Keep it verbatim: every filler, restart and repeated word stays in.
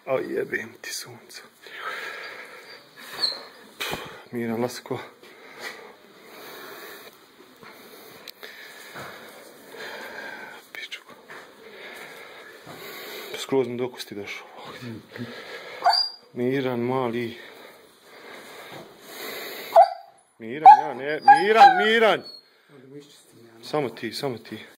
A jebem ti sunca. Miran, Lasko. Pičuko. Skroz mi do kosti došao. Miran, mali. Miran, ja ne, Miran, Miran! Samo ti, samo ti.